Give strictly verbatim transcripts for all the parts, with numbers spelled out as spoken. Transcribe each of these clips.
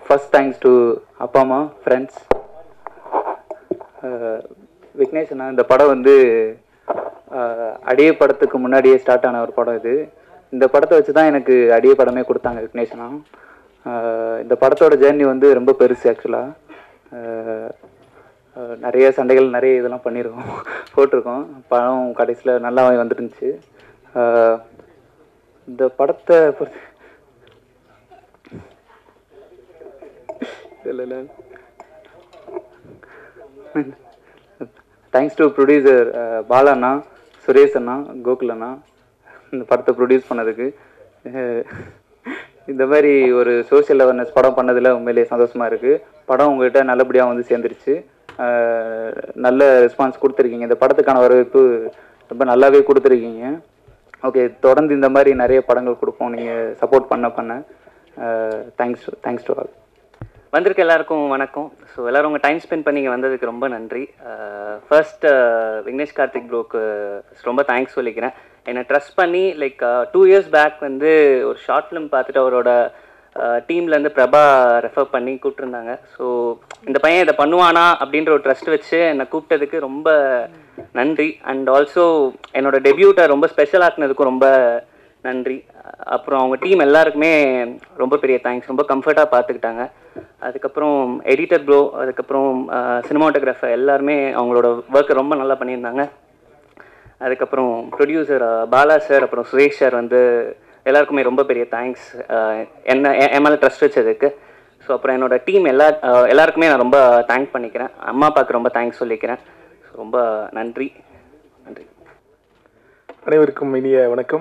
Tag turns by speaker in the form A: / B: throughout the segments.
A: First thanks to அப்பா அம்மா, friends. Vignesh அண்ணா, இந்த படம் வந்து அடியே படத்துக்கு முன்னாடியே ஸ்டார்ட் ஆன ஒரு படம் இது. இந்த படத்தை வச்சு தான் எனக்கு அடியே படமே கொடுத்தாங்க விக்னேஷ் அண்ணா. இந்த படத்தோட ஜேர்னி வந்து ரொம்ப பெருசு. ஆக்சுவலாக நிறைய சண்டைகள், நிறைய இதெல்லாம் பண்ணியிருக்கோம், போட்டிருக்கோம். படம் கடைசியில் நல்லா வந்துருந்துச்சு. இந்த படத்தை இல்லை இல்லை தேங்க்ஸ் டு ப்ரொடியூசர் பாலா அண்ணா, சுரேஷ் அண்ணா, கோகுல் அண்ணா இந்த படத்தை ப்ரொடியூஸ் பண்ணதுக்கு. இந்த மாதிரி ஒரு சோஷியல் அவேர்னஸ் படம் பண்ணதில் உண்மையிலேயே சந்தோஷமாக இருக்குது. படம் உங்கள்கிட்ட நல்லபடியாக வந்து சேர்ந்துருச்சு. நல்ல ரெஸ்பான்ஸ் கொடுத்துருக்கீங்க. இந்த படத்துக்கான வரவேற்பு ரொம்ப நல்லாவே கொடுத்துருக்கீங்க. ஓகே, தொடர்ந்து இந்த மாதிரி நிறைய படங்கள் கொடுப்போம் நீங்கள் சப்போர்ட் பண்ண பண்ண. Thanks thanks to all.
B: வந்திருக்க எல்லாருக்கும் வணக்கம். ஸோ எல்லோரும் உங்கள் டைம் ஸ்பெண்ட் பண்ணி வந்ததுக்கு ரொம்ப நன்றி. ஃபர்ஸ்ட் விக்னேஷ் கார்த்திக் ப்ரோக்கு ரொம்ப தேங்க்ஸ் சொல்லிக்கிறேன். என்னை ட்ரஸ்ட் பண்ணி லைக் டூ இயர்ஸ் பேக் வந்து ஒரு ஷார்ட் ஃபிலிம் பார்த்துட்டு அவரோட டீம்லேருந்து பிரபா ரெஃபர் பண்ணி கூப்பிட்டுருந்தாங்க. ஸோ இந்த பையன் இதை பண்ணுவானா அப்படின்ற ஒரு ட்ரஸ்ட் வச்சு என்னை கூப்பிட்டதுக்கு ரொம்ப நன்றி. அண்ட் ஆல்சோ என்னோடய டெபியூட்டை ரொம்ப ஸ்பெஷல் ஆக்குனதுக்கும் ரொம்ப நன்றி. அப்புறம் அவங்க டீம் எல்லாருக்குமே ரொம்ப பெரிய தேங்க்ஸ். ரொம்ப கம்ஃபர்ட்டாக பார்த்துக்கிட்டாங்க. அதுக்கப்புறம் எடிட்டர் ப்ரோ, அதுக்கப்புறம் சினிமாட்டோகிராஃபர் எல்லாருமே அவங்களோட ஒர்க்கை ரொம்ப நல்லா பண்ணியிருந்தாங்க. அதுக்கப்புறம் ப்ரொடியூசர் பாலா சார், அப்புறம் சுரேஷ் சார் வந்து எல்லாருக்குமே ரொம்ப பெரிய தேங்க்ஸ் என்ன என் மேலே ட்ரஸ்ட் வச்சதுக்கு. ஸோ அப்புறம் என்னோடய டீம் எல்லா எல்லாருக்குமே நான் ரொம்ப தேங்க் பண்ணிக்கிறேன். அம்மா அப்பாவுக்கு ரொம்ப தேங்க்ஸ் சொல்லிக்கிறேன். ஸோ ரொம்ப நன்றி நன்றி.
C: அனைவருக்கும் இனிய வணக்கம்.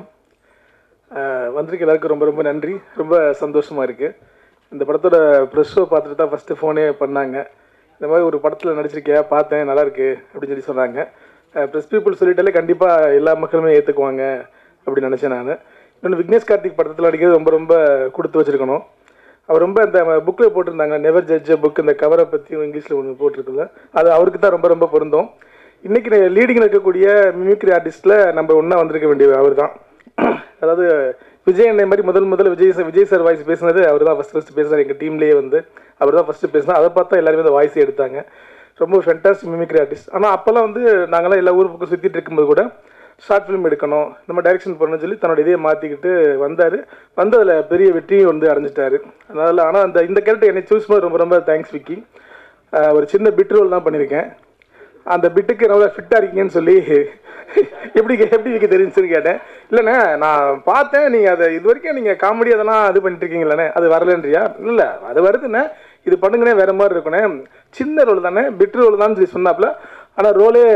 C: வந்திருக்க எல்லாருக்கும் ரொம்ப ரொம்ப நன்றி. ரொம்ப சந்தோஷமாக இருக்குது. இந்த படத்தோட ப்ரெஸ் ஷோ பார்த்துட்டு தான் ஃபஸ்ட்டு ஃபோனே பண்ணாங்க. இந்த மாதிரி ஒரு படத்தில் நடிச்சிருக்கியா, பார்த்தேன், நல்லாயிருக்கு அப்படின்னு சொல்லி சொன்னாங்க. ப்ரெஸ் பீப்புள் சொல்லிட்டாலே கண்டிப்பாக எல்லா மக்களுமே ஏற்றுக்குவாங்க அப்படின்னு நினச்சேன் நான். இன்னொன்று, விக்னேஷ் கார்த்திக் படத்தில் நடிக்கிறது ரொம்ப ரொம்ப கொடுத்து வச்சுருக்கணும். அவர் ரொம்ப அந்த புக்கில் போட்டிருந்தாங்க, நெவர் ஜட்ஜ் புக், இந்த கவரை பற்றி இங்கிலீஷில் ஒன்று போட்டிருக்குல்ல, அது அவருக்கு தான் ரொம்ப ரொம்ப பொருந்தும். இன்றைக்கி லீடிங்கில் இருக்கக்கூடிய மிமிக்ரி ஆர்டிஸ்ட்டில் நம்ம ஒன்றா வந்திருக்க வேண்டியது அவர் தான். அதாவது விஜய் அண்ணன் மாதிரி முதல் முதல்ல Vijay sir Vijay sir voice பேசினது அவர் தான் ஃபஸ்ட் ஃபஸ்ட்டு பேசினார். எங்கள் டீம்லேயே வந்து அவர் தான் ஃபஸ்ட்டு பேசினா. அதை பார்த்தா எல்லாருமே அந்த வாய்ஸே எடுத்தாங்க. ரொம்ப ஃபென்டாஸ்டிக் மிமிக்ரி ஆர்டிஸ்ட். ஆனால் அப்போல்லாம் வந்து நாங்களாம் எல்லா ஊர் பக்கம் சுற்றிட்டு இருக்கும்போது கூட ஷார்ட் ஃபிலிம் எடுக்கணும், நம்ம டைரெக்ஷன் பண்ணணும்னு சொல்லி தன்னோட இதையை மாற்றிக்கிட்டு வந்தார். வந்து அதில் பெரிய வெற்றியும் வந்து அடைஞ்சிட்டாரு. அதனால் ஆனால் அந்த இந்த கேரக்டர் என்னை சூஸ் பண்ண ரொம்ப ரொம்ப தேங்க்ஸ் விக்கி. ஒரு சின்ன பிட் ரோல் தான் பண்ணியிருக்கேன். அந்த பிட்டுக்கு நல்லா ஃபிட்டாக இருக்கீங்கன்னு சொல்லி எப்படி எப்படி விற்க தெரிஞ்சுன்னு கேட்டேன். இல்லைண்ணே, நான் பார்த்தேன் நீங்கள் அதை இது வரைக்கும் நீங்கள் காமெடி அதெல்லாம் இது பண்ணிட்டு இருக்கீங்களே, அது வரலன்றியா? இல்லை, அது வருதுண்ணே, இது பண்ணுங்கண்ணே, வேறு மாதிரி இருக்குண்ணே, சின்ன ரோல் தானே, பிட் ரோல் தான் சொல்லி சொன்னாப்புல. ஆனால் ரோலே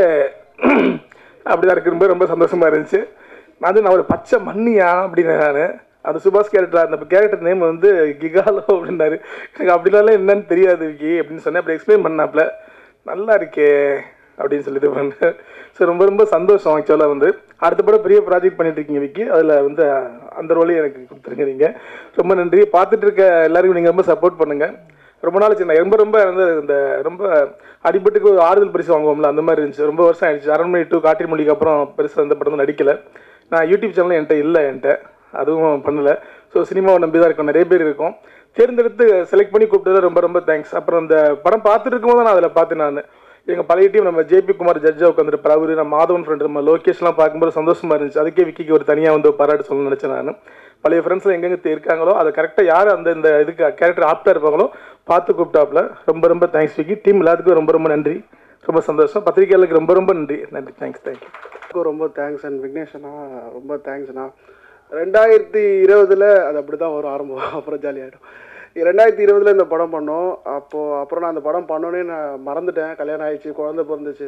C: அப்படி தான் இருக்கும்போது ரொம்ப சந்தோஷமாக இருந்துச்சு. நான் வந்து நான் ஒரு பச்சை மண்ணியா அப்படின்னு நான் அந்த சுபாஷ் கேரக்டர், அந்த கேரக்டர் நேம் வந்து கிகாலோ அப்படின்னாரு. எனக்கு அப்படிலாம் என்னன்னு தெரியாது விக்கி அப்படின்னு சொன்னேன். அப்படி எக்ஸ்பிளைன் பண்ணாப்புல, நல்லா இருக்கே அப்படின்னு சொல்லி இது பண்ணேன். ஸோ ரொம்ப ரொம்ப சந்தோஷம். ஆக்சுவலாக வந்து அடுத்த படம் பெரிய ப்ராஜெக்ட் பண்ணிட்டு இருக்கீங்க விக்கி, அதில் வந்து அந்த ரோலையும் எனக்கு கொடுத்துருங்க நீங்கள். ரொம்ப நன்றி. பார்த்துட்டு இருக்க எல்லாருக்கும் நீங்கள் ரொம்ப சப்போர்ட் பண்ணுங்கள். ரொம்ப நாள் சின்ன ரொம்ப ரொம்ப வந்து இந்த ரொம்ப அடிபட்டுக்கு ஒரு ஆறுதல் பரிசு வாங்குவோம்ல, அந்த மாதிரி இருந்துச்சு. ரொம்ப வருஷம் ஆயிடுச்சு. அரண்மனை டூ காட்டி மொழிக்கு அப்புறம் பெருசாக அந்த படம் நடிக்கலை. நான் யூடியூப் சேனலும் என்கிட்ட இல்லை, என்கிட்ட அதுவும் பண்ணலை. ஸோ சினிமாவை நம்பி தான் இருக்கும், நிறைய பேர் இருக்கும். தேர்ந்தெடுத்து செலக்ட் பண்ணி கூப்பிட்டதில் ரொம்ப ரொம்ப தேங்க்ஸ். அப்புறம் இந்த படம் பார்த்துட்டு இருக்கும்போது நான் அதில் பார்த்து நான் எங்கள் பழைய டீம் நம்ம ஜேபி குமார் ஜட்ஜாக உட்காந்துருப்பார், அவரு நம்ம மாதவன் ஃப்ரெண்ட், நம்ம லோகேஷ்லாம் பார்க்கும்போது சந்தோஷமாக இருந்துச்சு. அதுக்கே விக்கிக்கு ஒரு தனியாக வந்து பாராட்டு சொல்லணும்னு நினச்சேன் நான். பழைய ஃப்ரெண்ட்ஸில் எங்கெங்கே இருக்காங்களோ அதை கரெக்டாக யார் அந்த இந்த இதுக்கு கேரக்டர் ஆப்டாக இருப்பாங்களோ பார்த்து கூப்பிட்டாப்புல. ரொம்ப ரொம்ப தேங்க்ஸ் விக்கி. டீம் எல்லாத்துக்கும் ரொம்ப ரொம்ப நன்றி. ரொம்ப சந்தோஷம். பத்திரிகையாளருக்கு ரொம்ப ரொம்ப நன்றி நன்றி தேங்க்ஸ் தேங்க்யூ.
D: ரொம்ப தேங்க்ஸ். அண்ட் விக்னேஷனா ரொம்ப தேங்க்ஸ்ண்ணா. ரெண்டாயிரத்தி இருபதில் அது அப்படி தான் வரும் ஆரம்பம், அப்புறம் ஜாலியாகிடும். ரெண்டாயிரத்தி இருபதில் இந்த படம் பண்ணோம். அப்போது அப்புறம் நான் அந்த படம் பண்ணோன்னே நான் மறந்துட்டேன். கல்யாணம் ஆயிடுச்சு, குழந்தை பிறந்துச்சு.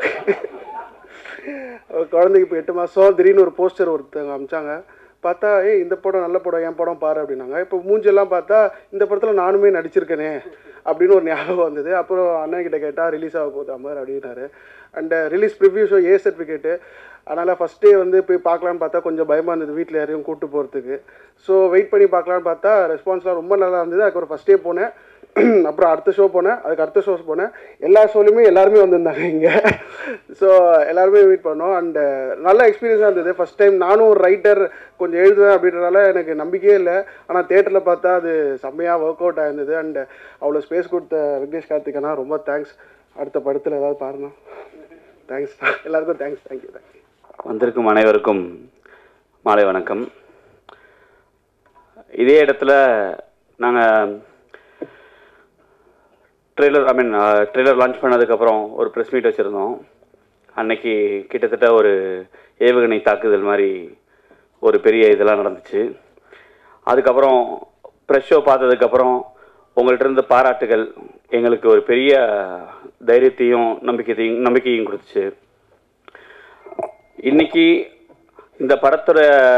D: குழந்தைக்கு இப்போ எட்டு மாதம். திடீர்னு ஒரு போஸ்டர் ஒருத்தவங்க அமிச்சாங்க. பார்த்தா ஏய் இந்த படம் நல்ல படம், என் படம் பாரு அப்படின்னாங்க. இப்போ மூஞ்செல்லாம் பார்த்தா இந்த படத்தில் நானுமே நடிச்சிருக்கேனே அப்படின்னு ஒரு ஞாபகம் வந்தது. அப்புறம் அண்ணன் கிட்ட கேட்டால் ரிலீஸ் ஆக போகுது அம்மார் அப்படின்னாரு. And release preview show A certificate. அதனால் ஃபஸ்ட்டே வந்து போய் பார்க்கலான்னு பார்த்தா கொஞ்சம் பயமாக இருந்தது வீட்டில் யாரையும் கூப்பிட்டு போகிறதுக்கு. ஸோ வெயிட் பண்ணி பார்க்கலான்னு பார்த்தா ரெஸ்பான்ஸ்லாம் ரொம்ப நல்லா இருந்தது. அதுக்கப்புறம் ஃபஸ்ட்டே போனேன். அப்புறம் அடுத்த ஷோ போனேன், அதுக்கு அடுத்த ஷோஸ் போனேன். எல்லா ஷோலையுமே எல்லாருமே வந்திருந்தாங்க இங்கே. ஸோ எல்லாருமே மீட் பண்ணோம். அண்டு நல்ல எக்ஸ்பீரியன்ஸாக இருந்தது. ஃபஸ்ட் டைம் நானும் ஒரு ரைட்டர், கொஞ்சம் எழுதுவேன் அப்படின்றனால எனக்கு நம்பிக்கையே இல்லை. ஆனால் தேட்டரில் பார்த்தா அது செம்மையாக ஒர்க் அவுட் ஆயிருந்தது. அண்டு அவ்வளோ ஸ்பேஸ் கொடுத்த விக்னேஷ் கார்த்திகனா ரொம்ப தேங்க்ஸ். அடுத்த படத்தில் ஏதாவது பாருங்க. தேங்க்ஸ் எல்லாருக்கும். தேங்க்ஸ். தேங்க்யூ. தேங்க்யூ.
E: வந்திருக்கும் அனைவருக்கும் மாலை வணக்கம். இதே இடத்துல நாங்கள் trailer I mean trailer launch பண்ணதுக்கப்புறம் ஒரு ப்ரெஸ் மீட் வச்சுருந்தோம். அன்னைக்கு கிட்டத்தட்ட ஒரு ஏவுகணை தாக்குதல் மாதிரி ஒரு பெரிய இதெல்லாம் நடந்துச்சு. அதுக்கப்புறம் ப்ரெஸ் ஷோ பார்த்ததுக்கப்புறம் உங்கள்கிட்ட இருந்த பாராட்டுகள் எங்களுக்கு ஒரு பெரிய தைரியத்தையும் நம்பிக்கையையும் நம்பிக்கையும் கொடுத்துச்சு. இன்னைக்கு இந்த படத்தோட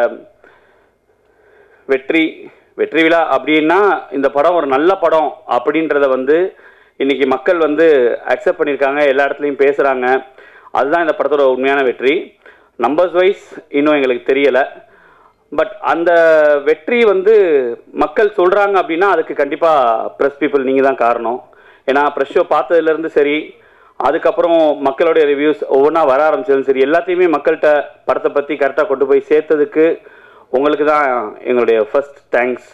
E: வெற்றி வெற்றி விழா அப்படின்னா இந்த படம் ஒரு நல்ல படம் அப்படின்றத வந்து இன்னைக்கு மக்கள் வந்து அக்செப்ட் பண்ணியிருக்காங்க, எல்லா இடத்துலையும் பேசுகிறாங்க. அதுதான் இந்த படத்தோட உண்மையான வெற்றி. நம்பர்ஸ் வைஸ் இன்னும் எங்களுக்கு தெரியலை. பட் அந்த வெற்றி வந்து மக்கள் சொல்கிறாங்க அப்படின்னா அதுக்கு கண்டிப்பாக ப்ரெஸ் பீப்புள் நீங்கள் தான் காரணம். ஏன்னா ப்ரெஸ் ஷோ பார்த்ததுலேருந்து சரி, அதுக்கப்புறம் மக்களுடைய ரிவ்யூஸ் ஒவ்வொன்றா வர ஆரம்பிச்சதும் சரி, எல்லாத்தையுமே மக்கள்கிட்ட படத்தை பற்றி கரெக்டாக கொண்டு போய் சேர்த்ததுக்கு உங்களுக்கு தான் எங்களுடைய ஃபர்ஸ்ட் தேங்க்ஸ்.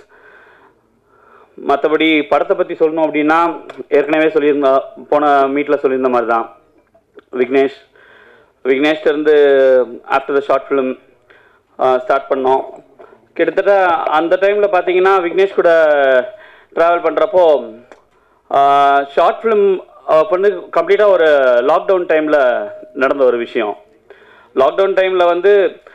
E: மற்றபடி படத்தை பற்றி சொல்லணும் அப்படின்னா ஏற்கனவே சொல்லியிருந்தா போன மீட்டில் சொல்லியிருந்த மாதிரி தான் விக்னேஷ் விக்னேஷ்டருந்து after the short film start பண்ணோம். கிட்டத்தட்ட அந்த டைமில் பார்த்தீங்கன்னா விக்னேஷ் கூட ட்ராவல் பண்ணுறப்போ ஷார்ட் ஃபிலிம் வந்து கம்ப்ளீட்டாக ஒரு லாக்டவுன் டைமில் நடந்த ஒரு விஷயம். லாக்டவுன் டைமில் வந்து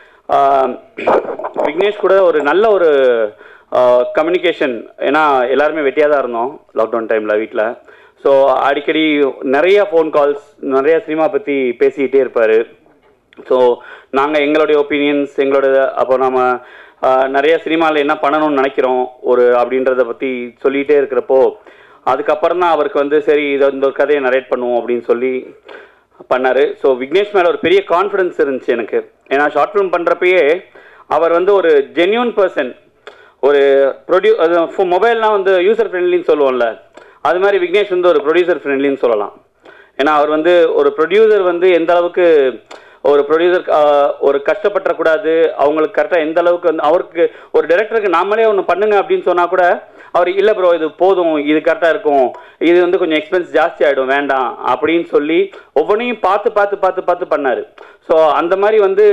E: விக்னேஷ் கூட ஒரு நல்ல ஒரு கம்யூனிகேஷன், ஏன்னா எல்லாருமே வெட்டியாக தான் இருந்தோம் லாக்டவுன் டைமில் வீட்டில். ஸோ அடிக்கடி நிறைய ஃபோன் கால்ஸ், நிறைய சினிமா பற்றி பேசிக்கிட்டே இருப்பார். ஸோ நாங்கள் எங்களுடைய ஒப்பீனியன்ஸ், எங்களோட அப்போ நம்ம நிறைய சினிமாவில் என்ன பண்ணணும்னு நினைக்கிறோம் ஒரு அப்படின்றத பற்றி சொல்லிகிட்டே இருக்கிறப்போ அதுக்கப்புறம் தான் அவருக்கு வந்து சரி இதை இந்த ஒரு கதையை நரேட் பண்ணுவோம் அப்படின்னு சொல்லி பண்ணார். ஸோ விக்னேஷ் மேலே ஒரு பெரிய கான்ஃபிடன்ஸ் இருந்துச்சு எனக்கு. ஏன்னா ஷார்ட் ஃபிலிம் பண்ணுறப்பயே அவர் வந்து ஒரு ஜென்யூன் பர்சன். ஒரு ப்ரொடியூ அது மொபைல்லாம் வந்து யூசர் ஃப்ரெண்ட்லின்னு சொல்லுவோம்ல, அது மாதிரி விக்னேஷ் வந்து ஒரு ப்ரொடியூசர் ஃப்ரெண்ட்லின்னு சொல்லலாம். ஏன்னா அவர் வந்து ஒரு ப்ரொடியூசர் வந்து எந்த அளவுக்கு ஒரு ப்ரொடியூசர் ஒரு கஷ்டப்படக்கூடாது, அவங்களுக்கு கரெக்டாக எந்த அளவுக்கு வந்து அவருக்கு ஒரு டைரக்டருக்கு நாமளே ஒன்று பண்ணுங்க அப்படின்னு சொன்னால் கூட அவர் இல்லை ப்ரோ இது போதும், இது கரெக்டாக இருக்கும், இது வந்து கொஞ்சம் எக்ஸ்பென்ஸ் ஜாஸ்தி ஆகிடும் வேண்டாம் அப்படின்னு சொல்லி ஒவ்வொன்றையும் பார்த்து பார்த்து பார்த்து பார்த்து பண்ணார். ஸோ அந்த மாதிரி வந்து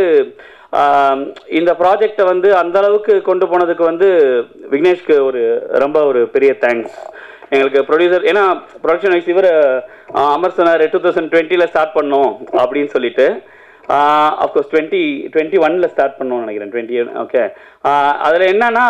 E: இந்த ப்ராஜெக்டை வந்து அந்த அளவுக்கு கொண்டு போனதுக்கு வந்து விக்னேஷ்க்கு ஒரு ரொம்ப ஒரு பெரிய தேங்க்ஸ். எங்களுக்கு ப்ரொடியூசர், ஏன்னா ப்ரொடக்ஷன் வைஸ் இவர் அமர் சொன்னார் டூ தௌசண்ட் டுவெண்ட்டியில் ஸ்டார்ட் பண்ணோம் அப்படின்னு சொல்லிட்டு. அஃப்கோர்ஸ் டுவெண்ட்டி டுவெண்ட்டி ஒனில் ஸ்டார்ட் பண்ணோம்னு நினைக்கிறேன். Twenty okay. அதில் என்னன்னா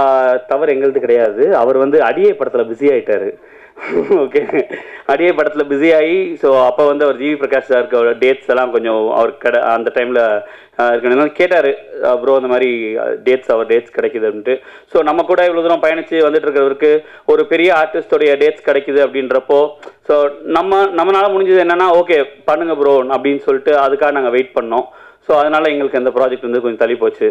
E: தவறு எங்களுது கிடையாது. அவர் வந்து அடியே படத்தில் பிஸி ஆகிட்டார். ஓகே, அடியே படத்தில் பிஸி ஆகி ஸோ அப்போ வந்து அவர் ஜிவி பிரகாஷ் சாருக்கு அவர் டேட்ஸ் எல்லாம் கொஞ்சம் அவர் கடை அந்த டைமில் இருக்கணும் கேட்டார். ப்ரோ அந்த மாதிரி டேட்ஸ் அவர் டேட்ஸ் கிடைக்குதுன்ட்டு. ஸோ நம்ம கூட இவ்வளோ தூரம் பயணித்து வந்துட்டு இருக்கிறவருக்கு ஒரு பெரிய ஆர்டிஸ்டோடைய டேட்ஸ் கிடைக்குது அப்படின்றப்போ ஸோ நம்ம நம்மளால் முடிஞ்சது என்னென்னா ஓகே பண்ணுங்க ப்ரோ அப்படின்னு சொல்லிட்டு அதுக்காக நாங்கள் வெயிட் பண்ணோம். ஸோ அதனால் எங்களுக்கு அந்த ப்ராஜெக்ட் வந்து கொஞ்சம் தள்ளி போச்சு.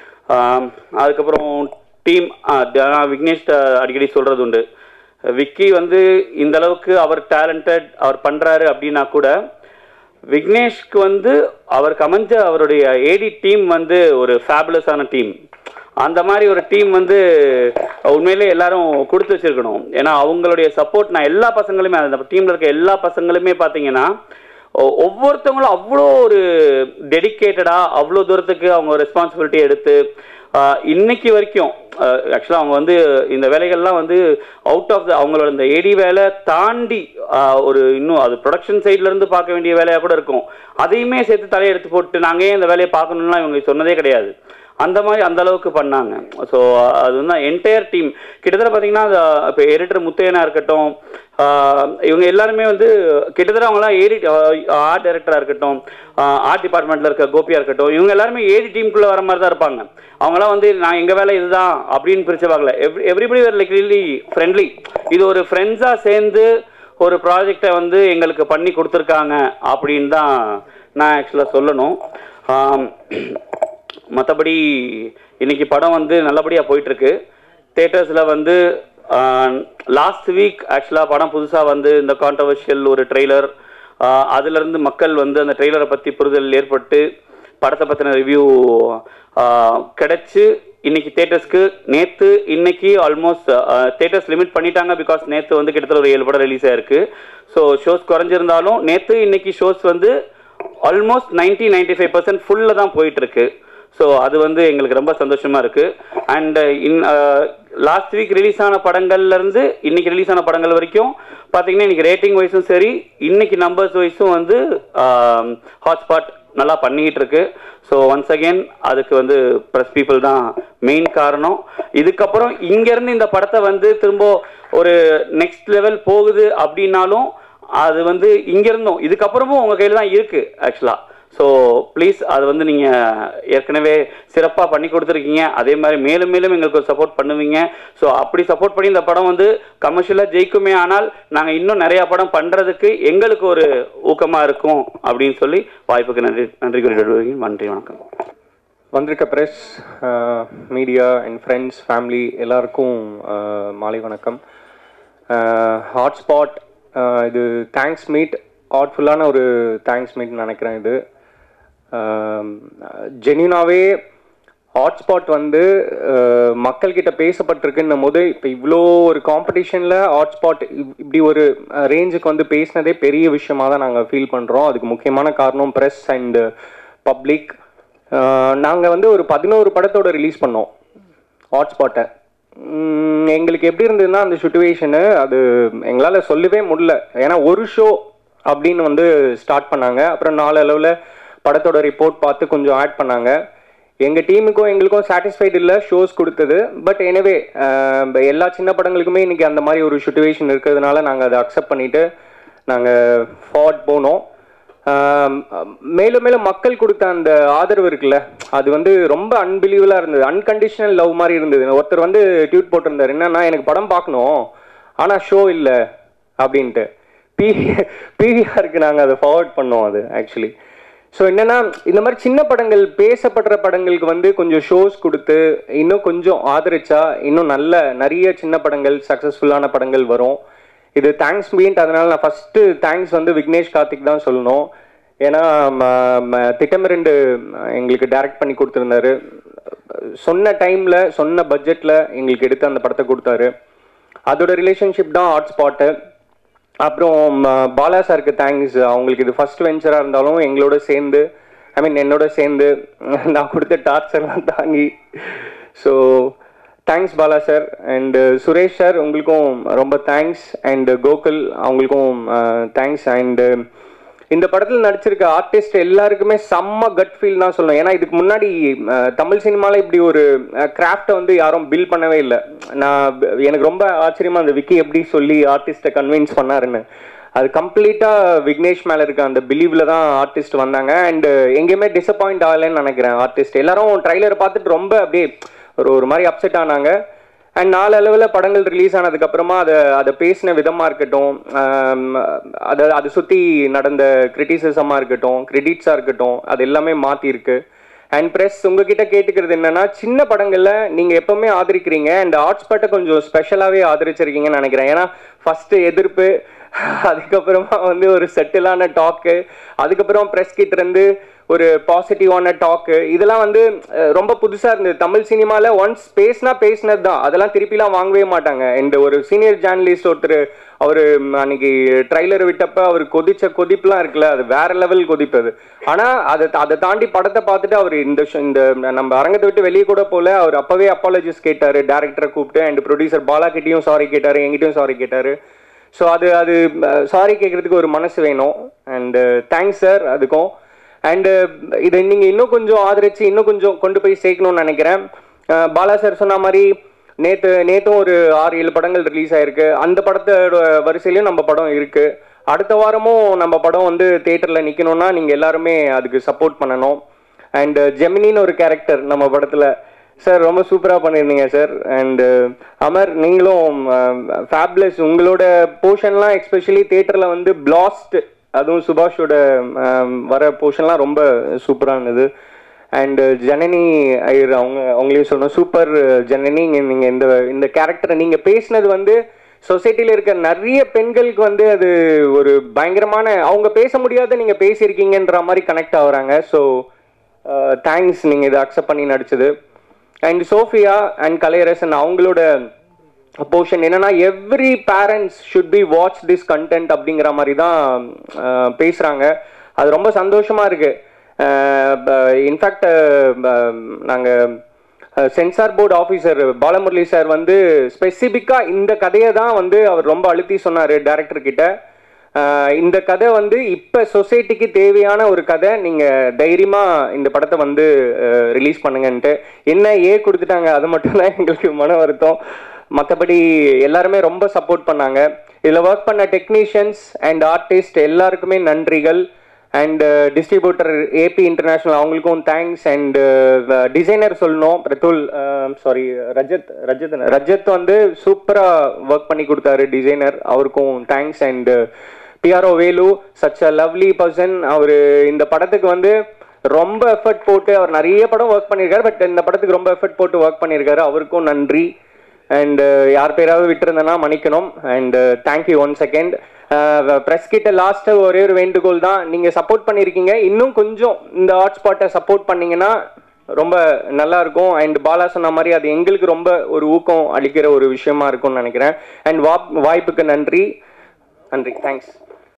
E: அதுக்கப்புறம் டீம் விக்னேஷ் அடிக்கடி சொல்கிறது உண்டு, விக்கி வந்து இந்த அளவுக்கு அவர் டேலண்டட் அவர் பண்ணுறாரு அப்படின்னா கூட விக்னேஷ்க்கு வந்து அவருக்கு அமைஞ்ச அவருடைய ஏடி டீம் வந்து ஒரு ஃபேபுலஸான டீம். அந்த மாதிரி ஒரு டீம் வந்து உண்மையிலே எல்லாரும் கொடுத்து வச்சிருக்கணும். ஏன்னா அவங்களுடைய சப்போர்ட் நான் எல்லா பசங்களுமே அந்த டீமில் இருக்க எல்லா பசங்களுமே பார்த்தீங்கன்னா ஒவ்வொருத்தவங்களும் அவ்வளோ ஒரு டெடிக்கேட்டடாக அவ்வளோ தூரத்துக்கு அவங்க ரெஸ்பான்சிபிலிட்டி எடுத்து இன்னைக்கு வரைக்கும் ஆக்சுவலாக அவங்க வந்து இந்த வேலைகள்லாம் வந்து அவுட் ஆஃப் த அவங்களோட இந்த ஏடி வேலை தாண்டி ஒரு இன்னும் அது ப்ரொடக்ஷன் சைட்லேருந்து பார்க்க வேண்டிய வேலையாக கூட இருக்கும். அதையுமே சேர்த்து தலையை எடுத்து போட்டு நாங்கள் ஏன் இந்த வேலையை பார்க்கணும்லாம் இவங்க சொன்னதே கிடையாது. அந்த மாதிரி அந்த அளவுக்கு பண்ணாங்க. ஸோ அது வந்து என்டையர் டீம் கிட்டத்தட்ட பார்த்தீங்கன்னா இப்போ எடிட்டர் முத்தையனா இருக்கட்டும், இவங்க எல்லாருமே வந்து கிட்டத்தட்ட அவங்களாம் ஏடி ஆர்ட் டைரக்டராக இருக்கட்டும், ஆர்ட் டிபார்ட்மெண்ட்டில் இருக்க கோபியாக இருக்கட்டும், இவங்க எல்லாருமே ஏடி டீமுக்குள்ளே வர மாதிரி தான் இருப்பாங்க. அவங்களாம் வந்து நான் எங்கள் வேலை இதுதான் அப்படின்னு பிரித்து பார்க்கல. Every everybody where like really friendly. இது ஒரு ஃப்ரெண்ட்ஸாக சேர்ந்து ஒரு ப்ராஜெக்டை வந்து எங்களுக்கு பண்ணி கொடுத்துருக்காங்க அப்படின்னு தான் நான் ஆக்சுவலாக சொல்லணும். மற்றபடி இன்னைக்கு படம் வந்து நல்லபடியாக போயிட்டுருக்கு. தேட்டர்ஸில் வந்து லாஸ்ட் வீக் ஆக்சுவலாக படம் புதுசாக வந்து இந்த கான்ட்ரவர்ஷியல் ஒரு ட்ரெய்லர், அதுலேருந்து மக்கள் வந்து அந்த ட்ரெய்லரை பற்றி புரிதல் ஏற்பட்டு படத்தை பற்றின ரிவ்யூ கிடச்சி இன்னைக்கு தேட்டர்ஸ்க்கு நேற்று இன்னைக்கு ஆல்மோஸ்ட் தேட்டர்ஸ் லிமிட் பண்ணிட்டாங்க. பிகாஸ் நேற்று வந்து கிட்டத்தட்ட ஒரு ஏழு படம் ரிலீஸ் ஆயிருக்கு. ஸோ ஷோஸ் குறைஞ்சிருந்தாலும் நேற்று இன்னைக்கு ஷோஸ் வந்து almost ninety ninety five percent ஃபுல்லில் தான் போயிட்டுருக்கு. ஸோ அது வந்து எங்களுக்கு ரொம்ப சந்தோஷமாக இருக்குது. And in last week release ஆன படங்கள்லேருந்து இன்னைக்கு ரிலீஸ் ஆன படங்கள் வரைக்கும் பார்த்தீங்கன்னா இன்னைக்கு ரேட்டிங் வைஸும் சரி, இன்னைக்கு நம்பர்ஸ் வைஸும் வந்து ஹாட்ஸ்பாட் நல்லா பண்ணிக்கிட்டு இருக்கு. ஸோ ஒன்ஸ் அகெயின் அதுக்கு வந்து ப்ரெஸ் பீப்புள் தான் மெயின் காரணம். இதுக்கப்புறம் இங்கேருந்து இந்த படத்தை வந்து திரும்ப ஒரு நெக்ஸ்ட் லெவல் போகுது அப்படின்னாலும் அது வந்து இங்கேருந்தும் இதுக்கப்புறமும் உங்கள் கையில் தான் இருக்குது ஆக்சுவலாக. ஸோ ப்ளீஸ் அதை வந்து நீங்கள் ஏற்கனவே சிறப்பாக பண்ணி கொடுத்துருக்கீங்க, அதே மாதிரி மேலும் மேலும் எங்களுக்கு ஒரு சப்போர்ட் பண்ணுவீங்க. ஸோ அப்படி சப்போர்ட் பண்ணி இந்த படம் வந்து கமர்ஷியலாக ஜெயிக்குமே ஆனால் நாங்கள் இன்னும் நிறையா படம் பண்ணுறதுக்கு எங்களுக்கு ஒரு ஊக்கமாக இருக்கும் அப்படின்னு சொல்லி வாய்ப்புக்கு நன்றி நன்றி கூறிடுவீங்க. நன்றி, வணக்கம்.
F: வந்திருக்க press, media and friends, family எல்லாருக்கும் மாலை வணக்கம். ஹாட்ஸ்பாட் இது தேங்க்ஸ் மீட், ஹார்ட்ஃபுல்லான ஒரு தேங்க்ஸ் மீட்னு நினைக்கிறேன். இது ஜென்யூனாகவே ஹாட்ஸ்பாட் வந்து மக்கள்கிட்ட பேசப்பட்டிருக்குன்னும் போது இப்போ இவ்வளோ ஒரு காம்படிஷனில் ஹாட்ஸ்பாட் இப்படி ஒரு ரேஞ்சுக்கு வந்து பேசினதே பெரிய விஷயமாக தான் நாங்கள் ஃபீல் பண்ணுறோம். அதுக்கு முக்கியமான காரணம் ப்ரெஸ் அண்டு பப்ளிக். நாங்கள் வந்து ஒரு பதினோரு படத்தோட ரிலீஸ் பண்ணோம் ஹாட்ஸ்பாட்டை. எங்களுக்கு எப்படி இருந்ததுன்னா அந்த சுச்சுவேஷனு அது எங்களால் சொல்லவே முடியல. ஏன்னா ஒரு ஷோ அப்படின்னு வந்து ஸ்டார்ட் பண்ணாங்க, அப்புறம் நாலு அளவில் படத்தோட ரிப்போர்ட் பார்த்து கொஞ்சம் ஆட் பண்ணாங்க. எங்கள் டீமுக்கும் எங்களுக்கும் சாட்டிஸ்ஃபைடு இல்லை ஷோஸ் கொடுத்தது. பட் எனவே எல்லா சின்ன படங்களுக்குமே இன்றைக்கி அந்த மாதிரி ஒரு சுச்சுவேஷன் இருக்கிறதுனால நாங்கள் அதை அக்செப்ட் பண்ணிவிட்டு நாங்கள் ஃபார்வர்ட் போனோம். மேலும் மேலும் மக்கள் கொடுத்த அந்த ஆதரவு இருக்குல்ல, அது வந்து ரொம்ப அன்பிலீவலாக இருந்தது. அன்கண்டிஷனல் லவ் மாதிரி இருந்தது. ஒருத்தர் வந்து ட்வீட் போட்டிருந்தார், என்னன்னா எனக்கு படம் பார்க்கணும் ஆனால் ஷோ இல்லை அப்படின்ட்டு. பி பிவிஆருக்கு நாங்கள் அதை ஃபார்வர்ட் பண்ணோம் அது ஆக்சுவலி. ஸோ என்னென்னா இந்த மாதிரி சின்ன படங்கள், பேசப்படுற படங்களுக்கு வந்து கொஞ்சம் ஷோஸ் கொடுத்து இன்னும் கொஞ்சம் ஆதரிச்சா இன்னும் நல்ல நிறைய சின்ன படங்கள், சக்ஸஸ்ஃபுல்லான படங்கள் வரும். இது தேங்க்ஸ் மீட். அதனால நான் ஃபஸ்ட்டு தேங்க்ஸ் வந்து விக்னேஷ் கார்த்திக் தான் சொல்லணும். ஏன்னா திட்டமிரண்டு எங்களுக்கு டைரக்ட் பண்ணி கொடுத்துருந்தாரு. சொன்ன டைமில் சொன்ன பட்ஜெட்டில் எங்களுக்கு எடுத்து அந்த படத்தை கொடுத்தாரு. அதோட ரிலேஷன்ஷிப் தான் ஹாட்ஸ்பாட்டு. அப்புறம் பாலா சாருக்கு தேங்க்ஸ். அவங்களுக்கு இது ஃபர்ஸ்ட் வெஞ்சராக இருந்தாலும் எங்களோட சேர்ந்து, ஐ மீன் என்னோட சேர்ந்து நான் கொடுத்த டார்ச்சர்லாம் தாங்கி. So thanks Bala sir. And Suresh sir உங்களுக்கும் ரொம்ப தேங்க்ஸ். அண்டு கோகுல் அவங்களுக்கும் தேங்க்ஸ். அண்டு இந்த படத்தில் நடிச்சிருக்க ஆர்டிஸ்ட் எல்லாருக்குமே செம்ம கட் ஃபீல் தான் சொல்லணும். ஏன்னா இதுக்கு முன்னாடி தமிழ் சினிமாவில் இப்படி ஒரு கிராஃப்டை வந்து யாரும் பில்ட் பண்ணவே இல்லை. நான் எனக்கு ரொம்ப ஆச்சரியமாக அந்த விக்கி எப்படி சொல்லி ஆர்டிஸ்ட்டை கன்வின்ஸ் பண்ணாருன்னு. அது கம்ப்ளீட்டாக விக்னேஷ் மேலே இருக்க அந்த பிலீவில் தான் ஆர்டிஸ்ட் வந்தாங்க. அண்டு எங்கேயுமே டிசப்பாயிண்ட் ஆகலைன்னு நினைக்கிறேன். ஆர்டிஸ்ட் எல்லாரும் ட்ரைலரை பார்த்துட்டு ரொம்ப அப்படியே ஒரு ஒரு மாதிரி அப்செட் ஆனாங்க. அண்ட் நாலு அளவில் படங்கள் ரிலீஸ் ஆனதுக்கப்புறமா அதை அதை பேசின விதமாக இருக்கட்டும், அதை அதை சுற்றி நடந்த கிரிட்டிசிசமாக இருக்கட்டும், கிரெடிட்ஸாக இருக்கட்டும், அது எல்லாமே மாற்றிருக்கு. அண்ட் ப்ரெஸ் உங்ககிட்ட கேட்டுக்கிறது என்னென்னா, சின்ன படங்களில் நீங்கள் எப்போவுமே ஆதரிக்கிறீங்க. அண்ட் ஹாட்ஸ்பாட்டை கொஞ்சம் ஸ்பெஷலாகவே ஆதரிச்சிருக்கீங்கன்னு நினைக்கிறேன். ஏன்னா ஃபஸ்ட்டு எதிர்ப்பு, அதுக்கப்புறமா வந்து ஒரு செட்டிலான டாக்கு, அதுக்கப்புறம் ப்ரெஸ் கிட்டேருந்து ஒரு பாசிட்டிவான டாக்கு, இதெல்லாம் வந்து ரொம்ப புதுசாக இருந்தது. தமிழ் சினிமாவில் ஒன்ஸ் பேசினா பேசினது தான், அதெல்லாம் திருப்பிலாம் வாங்கவே மாட்டாங்க. அண்ட் ஒரு சீனியர் ஜேர்னலிஸ்ட் ஒருத்தர் அவர் அன்னைக்கு ட்ரைலர் விட்டப்ப அவர் கொதிச்ச கொதிப்புலாம் இருக்குல்ல, அது வேற லெவல் கொதிப்பது. ஆனால் அதை அதை தாண்டி படத்தை பார்த்துட்டு அவர் இந்த இந்த நம்ம அரங்கத்தை விட்டு வெளியே கூட போல, அவர் அப்போவே அப்பாலஜிஸ் கேட்டார் டேரக்டரை கூப்பிட்டு. அண்ட் ப்ரொடியூசர் பாலா கிட்டையும் சாரி கேட்டார், எங்கிட்டையும் சாரி கேட்டார். ஸோ அது அது சாரி கேட்குறதுக்கு ஒரு மனசு வேணும். அண்டு தேங்க்ஸ் சார் அதுக்கும். அண்டு இதை நீங்கள் இன்னும் கொஞ்சம் ஆதரித்து இன்னும் கொஞ்சம் கொண்டு போய் சேர்க்கணும்னு நினைக்கிறேன். பாலா சார் சொன்ன மாதிரி நேற்று நேற்றும் ஒரு ஆறு ஏழு படங்கள் ரிலீஸ் ஆகிருக்கு. அந்த படத்தோட வரிசையிலையும் நம்ம படம் இருக்குது. அடுத்த வாரமும் நம்ம படம் வந்து தேட்டரில் நிற்கணும்னா நீங்கள் எல்லாருமே அதுக்கு சப்போர்ட் பண்ணணும். அண்டு ஜெமினின்னு ஒரு கேரக்டர் நம்ம படத்தில் சார் ரொம்ப சூப்பராக பண்ணியிருந்தீங்க சார். அண்டு அமர் நீங்களும் ஃபேப்லஸ், உங்களோட போர்ஷன்லாம் எஸ்பெஷலி தேட்டரில் வந்து பிளாஸ்ட், அதுவும் சுபாஷோட வர போர்ஷன்லாம் ரொம்ப சூப்பராக இருந்தது. அண்ட் ஜனனி ஐயர் அவங்க அவங்களையும் சொல்லணும், சூப்பர் ஜனனி. நீங்கள் இந்த இந்த கேரக்டரை நீங்கள் பேசினது வந்து சொசைட்டியில் இருக்க நிறைய பெண்களுக்கு வந்து அது ஒரு பயங்கரமான, அவங்க பேச முடியாத நீங்கள் பேசியிருக்கீங்கன்ற மாதிரி கனெக்ட் ஆகுறாங்க. ஸோ தேங்க்ஸ் நீங்கள் இதை அக்செப்ட் பண்ணி நடிச்சது. அண்ட் சோஃபியா அண்ட் கலையரசன் அவங்களோட போர்ஷன் என்னன்னா, every parents should be watch this content அப்படிங்கிற மாதிரி தான் பேசுகிறாங்க. அது ரொம்ப சந்தோஷமாக இருக்குது. இன்ஃபேக்ட் நாங்கள் censor board officer Balamurali sir வந்து ஸ்பெசிஃபிக்காக இந்த கதையை தான் வந்து அவர் ரொம்ப அழுத்தி சொன்னார் டைரக்டர்கிட்ட. இந்த கதை வந்து இப்போ சொசைட்டிக்கு தேவையான ஒரு கதை, நீங்கள் தைரியமாக இந்த படத்தை வந்து ரிலீஸ் பண்ணுங்கன்ட்டு. என்ன ஏ கொடுத்துட்டாங்க, அது மட்டும் தான் எங்களுக்கு மன வருத்தம். மற்றபடி எல்லாருமே ரொம்ப சப்போர்ட் பண்ணாங்க. இதில் ஒர்க் பண்ண டெக்னீஷியன்ஸ் அண்ட் ஆர்டிஸ்ட் எல்லாருக்குமே நன்றிகள். அண்ட் டிஸ்ட்ரிபியூட்டர் ஏபி இன்டர்நேஷ்னல் அவங்களுக்கும் தேங்க்ஸ். அண்ட் டிசைனர் சொல்லணும், பிரதுல் சாரி ரஜத் ரஜத் ரஜத் வந்து சூப்பராக ஒர்க் பண்ணி கொடுத்தாரு டிசைனர், அவருக்கும் thanks. And PRO Velu, such a lovely person. அவர் இந்த படத்துக்கு வந்து ரொம்ப எஃபர்ட் போட்டு, அவர் நிறைய படம் ஒர்க் பண்ணியிருக்காரு, பட் இந்த படத்துக்கு ரொம்ப எஃபர்ட் போட்டு ஒர்க் பண்ணியிருக்காரு, அவருக்கும் நன்றி. அண்டு யார் பேராவது விட்டுருந்தேன்னா மன்னிக்கணும். And thank you one second. Press கிட்ட லாஸ்ட்டு ஒரே ஒரு வேண்டுகோள் தான், நீங்கள் சப்போர்ட் பண்ணியிருக்கீங்க, இன்னும் கொஞ்சம் இந்த ஹாட் ஸ்பாட்டை சப்போர்ட் பண்ணிங்கன்னா ரொம்ப நல்லாயிருக்கும். அண்ட் பாலா சொன்ன மாதிரி அது எங்களுக்கு ரொம்ப ஒரு ஊக்கம் அளிக்கிற ஒரு விஷயமா இருக்கும்னு நினைக்கிறேன். அண்ட் வா வாய்ப்புக்கு நன்றி நன்றி தேங்க்ஸ்.